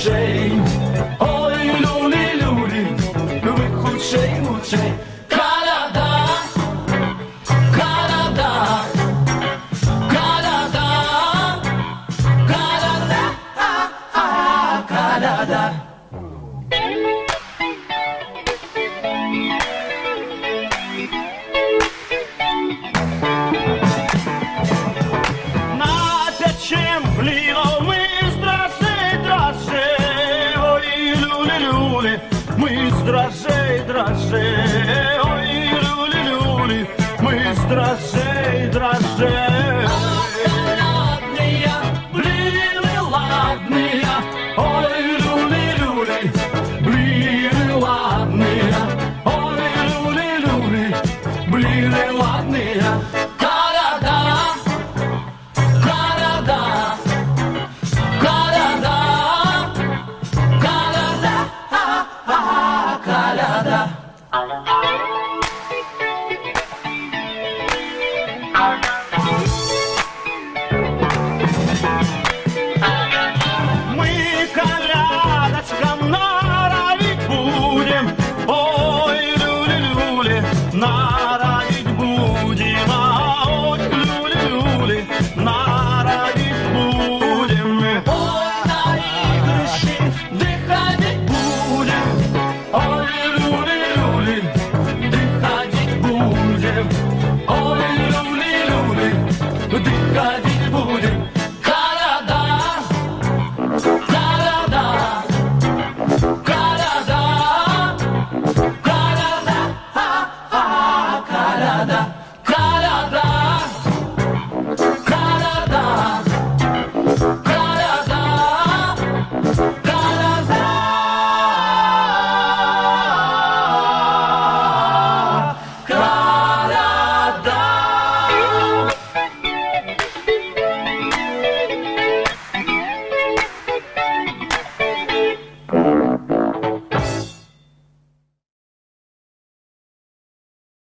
худшей. Ой, люли, люли, ви худшей, худшей. Канада, Канада, Канада, Канада, Канада. Чем блино мы дрожжей, дрожжей, ой, люли, люли, мы с дрожжей, дрожжей, ой, люли, люли, мы с дрожжей, дрожжей. Ладные, блины ладные, ой, люли, люли, блины ладные, ой, люли, люли, блины ладные. Canada.